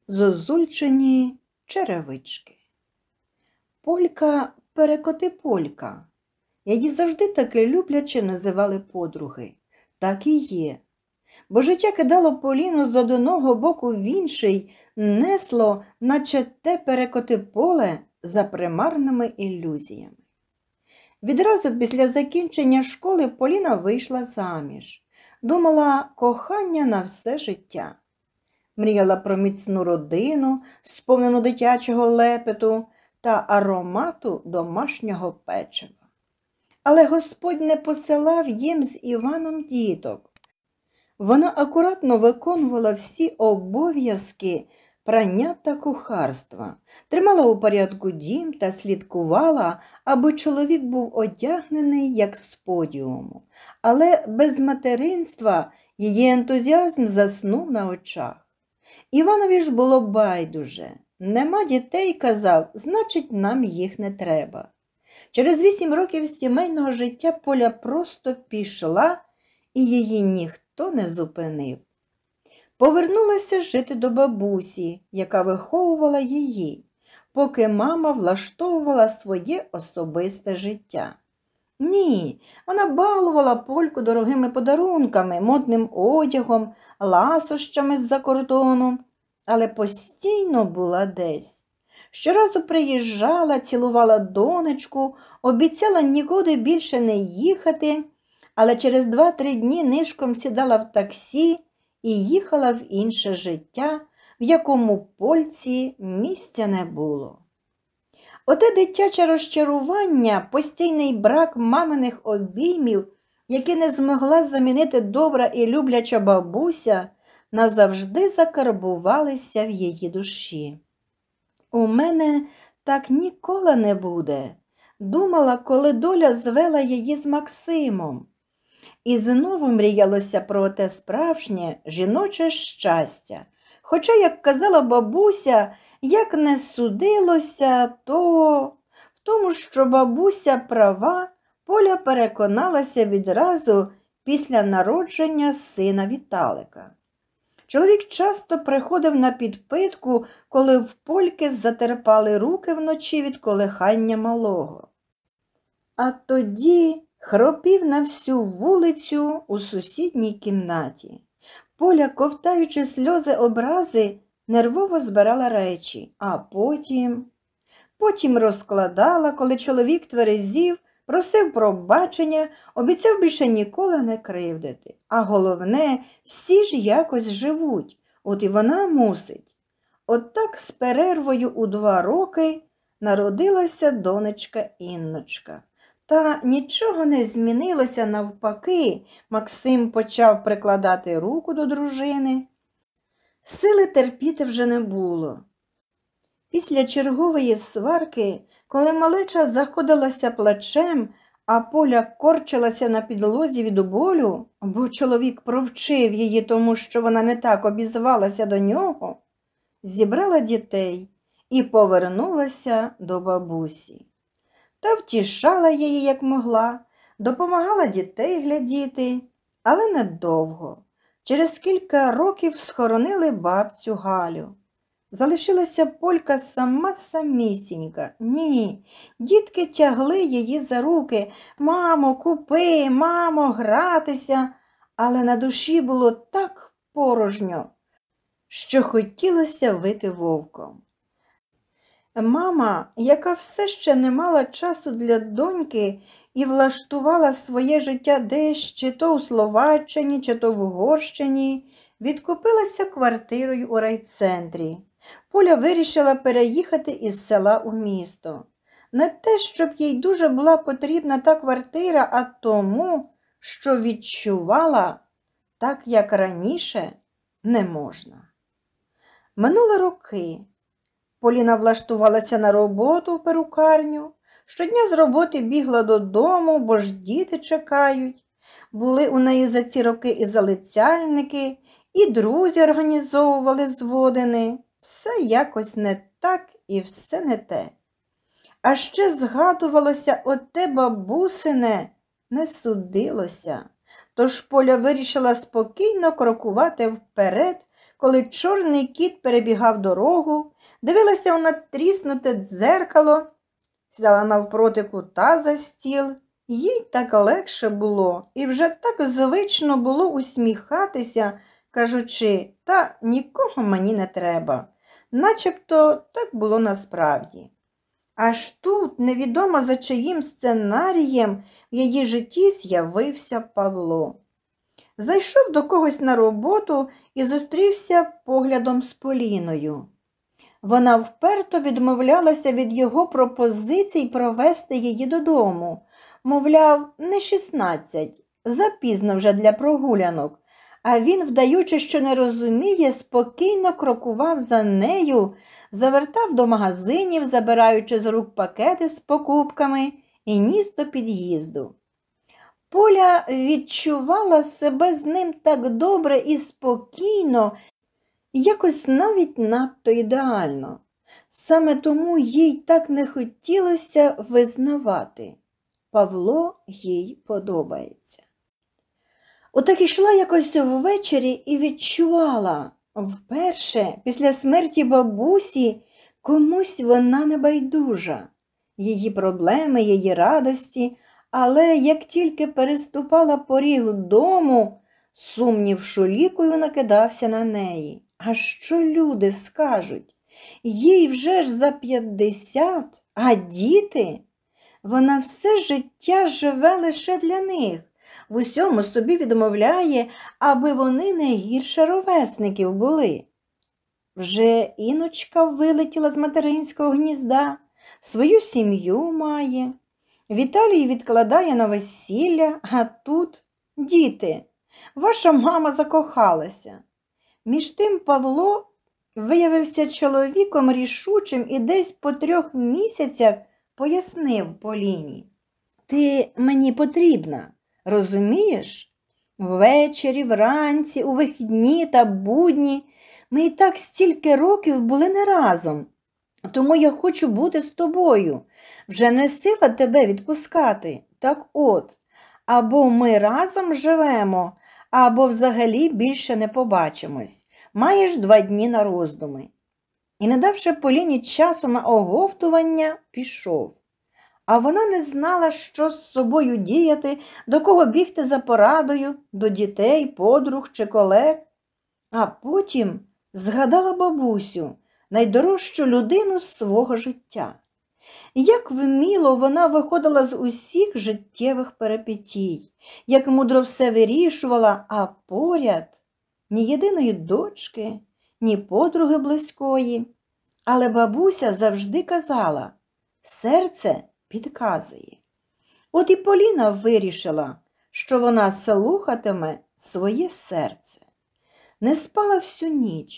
Зозульчені черевички. Полька перекоти-полька. Її завжди таки любляче називали подруги. Так і є. Бо життя кидало Поліну з одного боку в інший, несло, наче те перекоти-поле за примарними ілюзіями. Відразу після закінчення школи Поліна вийшла заміж. Думала, кохання на все життя. Мріяла про міцну родину, сповнену дитячого лепету та аромату домашнього печива. Але Господь не посилав їм з Іваном діток. Вона акуратно виконувала всі обов'язки прання та кухарства, тримала у порядку дім та слідкувала, аби чоловік був одягнений, як з подіуму. Але без материнства її ентузіазм заснув на очах. Іванові ж було байдуже. Нема дітей, казав, значить, нам їх не треба. Через 8 років сімейного життя Поля просто пішла, і її ніхто не зупинив. Повернулася жити до бабусі, яка виховувала її, поки мама влаштовувала своє особисте життя. Ні, вона балувала Польку дорогими подарунками, модним одягом, ласощами з-за кордону, але постійно була десь. Щоразу приїжджала, цілувала донечку, обіцяла нікуди більше не їхати, але через 2-3 дні нишком сідала в таксі і їхала в інше життя, в якому Польці місця не було. Оте дитяче розчарування, постійний брак маминих обіймів, які не змогла замінити добра і любляча бабуся, назавжди закарбувалися в її душі. «У мене так ніколи не буде», – думала, коли доля звела її з Максимом. І знову мріялося про те справжнє жіноче щастя. Хоча, як казала бабуся, як не судилося, то в тому, що бабуся права, Поля переконалася відразу після народження сина Віталика. Чоловік часто приходив на підпитку, коли в Польки затерпали руки вночі від колихання малого. А тоді хропів на всю вулицю у сусідній кімнаті. Поля, ковтаючи сльози образи, нервово збирала речі, а потім розкладала, коли чоловік тверезів, просив пробачення, обіцяв більше ніколи не кривдити. А головне, всі ж якось живуть, от і вона мусить. От так з перервою у 2 роки народилася донечка Інночка. Та нічого не змінилося, навпаки, Максим почав прикладати руку до дружини. Сили терпіти вже не було. Після чергової сварки, коли малеча заходилася плачем, а Поля корчилася на підлозі від болю, бо чоловік провчив її тому, що вона не так обізвалася до нього, зібрала дітей і повернулася до бабусі. Та втішала її, як могла, допомагала дітей глядіти, але недовго. Через кілька років схоронили бабцю Галю. Залишилася Полька сама-самісінька. Ні, дітки тягли її за руки. «Мамо, купи, мамо, гратися!» Але на душі було так порожньо, що хотілося вити вовком. Мама, яка все ще не мала часу для доньки і влаштувала своє життя десь чи то у Словаччині, чи то в Угорщині, відкупилася квартирою у райцентрі. Поля вирішила переїхати із села у місто. Не те, щоб їй дуже була потрібна та квартира, а тому, що відчувала, так як раніше, не можна. Минули роки. Поліна влаштувалася на роботу в перукарню. Щодня з роботи бігла додому, бо ж діти чекають. Були у неї за ці роки і залицяльники, і друзі організовували зводини. Все якось не так і все не те. А ще згадувалося оте бабусине, не судилося. Тож Поля вирішила спокійно крокувати вперед, коли чорний кіт перебігав дорогу, дивилася у надтріснуте дзеркало, сідала навпроти кута за стіл. Їй так легше було і вже так звично було усміхатися, кажучи, та нікого мені не треба. Начебто так було насправді. Аж тут, невідомо за чиїм сценарієм, в її житті з'явився Павло. Зайшов до когось на роботу і зустрівся поглядом з Поліною. Вона вперто відмовлялася від його пропозицій провести її додому. Мовляв, не 16, запізно вже для прогулянок. А він, вдаючи, що не розуміє, спокійно крокував за нею, завертав до магазинів, забираючи з рук пакети з покупками, і ніс до під'їзду. Поля відчувала себе з ним так добре і спокійно, якось навіть надто ідеально. Саме тому їй так не хотілося визнавати. Павло їй подобається. Отак ішла якось ввечері і відчувала, вперше після смерті бабусі комусь вона не байдужа. Її проблеми, її радості, але як тільки переступала поріг дому, сумнів шулікою накидався на неї. А що люди скажуть? Їй вже ж за 50, а діти? Вона все життя живе лише для них. В усьому собі відмовляє, аби вони не гірше ровесників були. Вже Іночка вилетіла з материнського гнізда, свою сім'ю має. Віталій відкладає на весілля, а тут діти. Ваша мама закохалася. Між тим Павло виявився чоловіком рішучим і десь по 3 місяцях пояснив Поліні. Ти мені потрібна. Розумієш? Ввечері, вранці, у вихідні та будні ми і так стільки років були не разом. Тому я хочу бути з тобою. Вже не сила тебе відпускати. Так от, або ми разом живемо, або взагалі більше не побачимось. Маєш 2 дні на роздуми. І, не давши Поліні часу на оговтування, пішов. А вона не знала, що з собою діяти, до кого бігти за порадою, до дітей, подруг чи колег. А потім згадала бабусю, найдорожчу людину свого життя. Як вміло вона виходила з усіх життєвих перипетій, як мудро все вирішувала, а поряд ні єдиної дочки, ні подруги близької. Але бабуся завжди казала, серце підказує. От і Поліна вирішила, що вона слухатиме своє серце. Не спала всю ніч,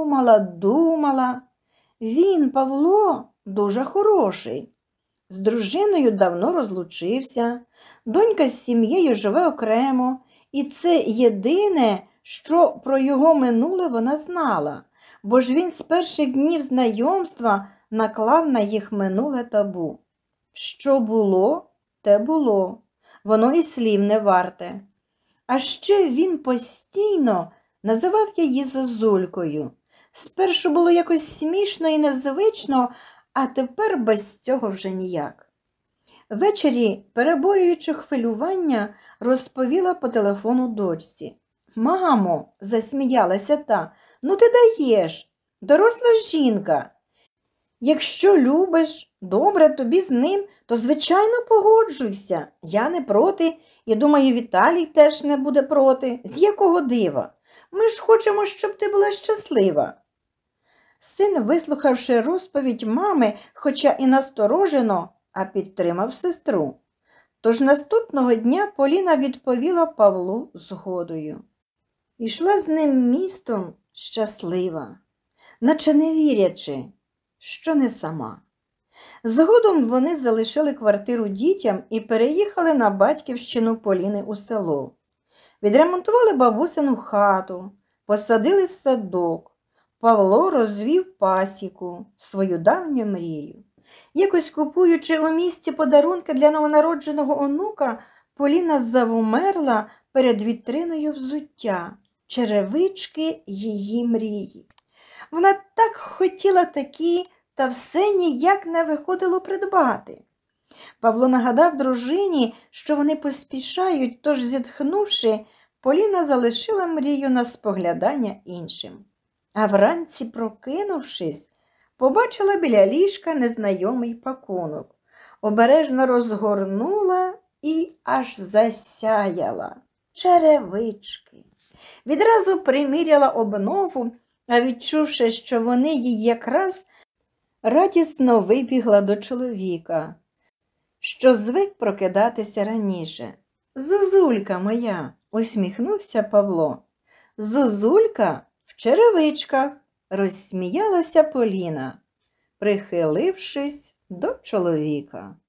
думала. Він, Павло, дуже хороший. З дружиною давно розлучився, донька з сім'єю живе окремо, і це єдине, що про його минуле вона знала, бо ж він з перших днів знайомства наклав на їх минуле табу. Що було, те було, воно і слів не варте. А ще він постійно називав її Зозулькою. Спершу було якось смішно і незвично, а тепер без цього вже ніяк. Ввечері, переборюючи хвилювання, розповіла по телефону дочці. «Мамо», – засміялася та, – «ну ти даєш, доросла жінка. Якщо любиш, добре тобі з ним, то, звичайно, погоджуйся. Я не проти, і, думаю, Віталій теж не буде проти. З якого дива? Ми ж хочемо, щоб ти була щаслива». Син, вислухавши розповідь мами, хоча і насторожено, а підтримав сестру. Тож наступного дня Поліна відповіла Павлу згодою. Ішла з ним містом щаслива, наче не вірячи, що не сама. Згодом вони залишили квартиру дітям і переїхали на батьківщину Поліни у село. Відремонтували бабусину хату, посадили садок. Павло розвів пасіку, свою давню мрію. Якось купуючи у місті подарунки для новонародженого онука, Поліна завмерла перед вітриною взуття. черевички її мрії. Вона так хотіла такі, та все ніяк не виходило придбати. Павло нагадав дружині, що вони поспішають, тож, зітхнувши, Поліна залишила мрію на споглядання іншим. А вранці, прокинувшись, побачила біля ліжка незнайомий пакунок. Обережно розгорнула і аж засяяла. Черевички. Відразу приміряла обнову, а відчувши, що вони їй якраз, радісно вибігла до чоловіка, що звик прокидатися раніше. «Зозулька моя!» – усміхнувся Павло. «Зозулька в черевичках!» – розсміялася Поліна, прихилившись до чоловіка.